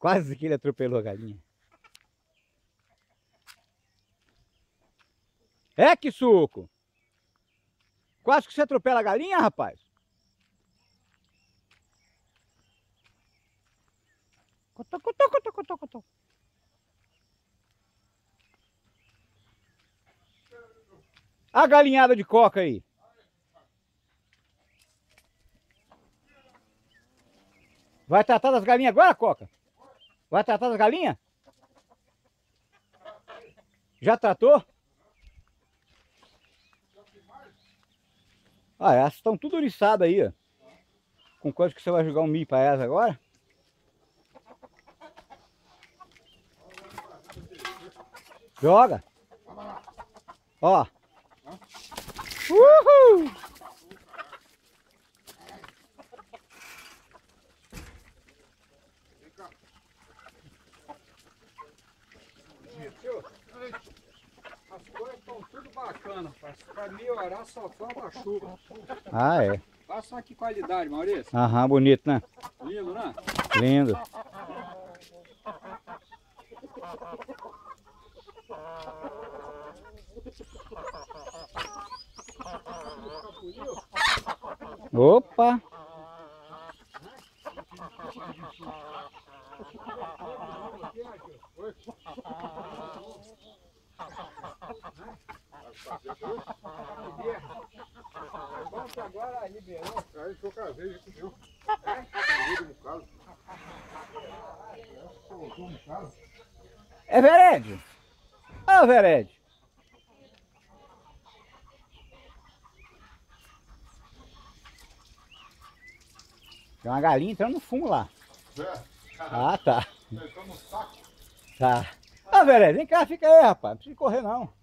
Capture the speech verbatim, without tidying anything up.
Quase que ele atropelou a galinha. É que suco! Quase que você atropela a galinha, rapaz. Cotô, cotô, cotô, cotô, cotô. A galinhada de coca aí. Vai tratar das galinhas agora, Coca? Vai tratar das galinhas? Já tratou? Ah, elas estão tudo oriçadas aí, ó. Com coisa que você vai jogar um milho para elas agora. Joga. Ó. Uhul! As coisas estão tudo bacana, para melhorar só falta a chuva. Ah, é. Olha só que qualidade, Maurício. Aham, bonito, né? Lindo, né? Lindo. Opa! Vamos agora liberou. Aí foi casei, já comeu. É Vered! Ó, Vered! Tem uma galinha entrando no fumo lá. Ah, tá. Tá. Ó, Vered, vem cá, fica aí, rapaz. Não precisa correr, não.